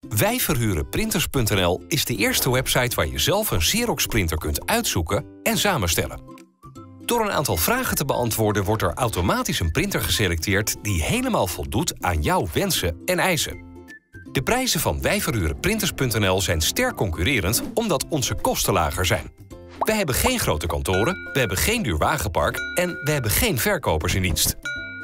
Wijverhurenprinters.nl is de eerste website waar je zelf een Xerox-printer kunt uitzoeken en samenstellen. Door een aantal vragen te beantwoorden wordt er automatisch een printer geselecteerd die helemaal voldoet aan jouw wensen en eisen. De prijzen van Wijverhurenprinters.nl zijn sterk concurrerend omdat onze kosten lager zijn. We hebben geen grote kantoren, we hebben geen duur wagenpark en we hebben geen verkopers in dienst.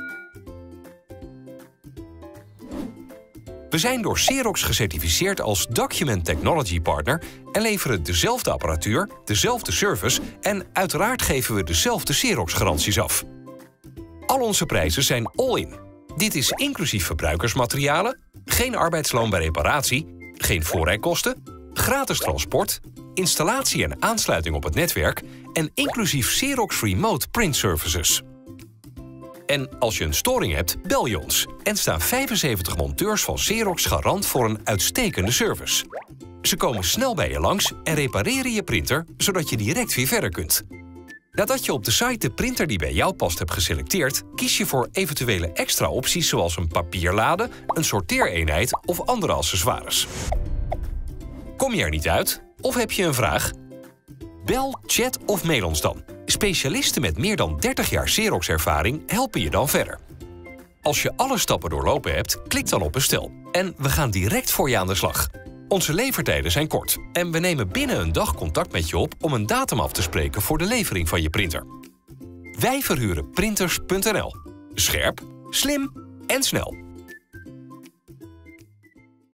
We zijn door Xerox gecertificeerd als Document Technology Partner en leveren dezelfde apparatuur, dezelfde service en uiteraard geven we dezelfde Xerox-garanties af. Al onze prijzen zijn all-in. Dit is inclusief verbruikersmaterialen, geen arbeidsloon bij reparatie, geen voorrijkosten, gratis transport, installatie en aansluiting op het netwerk en inclusief Xerox Remote Print Services. En als je een storing hebt, bel je ons en staan 75 monteurs van Xerox garant voor een uitstekende service. Ze komen snel bij je langs en repareren je printer, zodat je direct weer verder kunt. Nadat je op de site de printer die bij jou past hebt geselecteerd, kies je voor eventuele extra opties zoals een papierlade, een sorteereenheid of andere accessoires. Kom je er niet uit? Of heb je een vraag? Bel, chat of mail ons dan. Specialisten met meer dan 30 jaar Xerox-ervaring helpen je dan verder. Als je alle stappen doorlopen hebt, klik dan op bestel. En we gaan direct voor je aan de slag. Onze levertijden zijn kort en we nemen binnen een dag contact met je op om een datum af te spreken voor de levering van je printer. Wijverhurenprinters.nl. Scherp, slim en snel.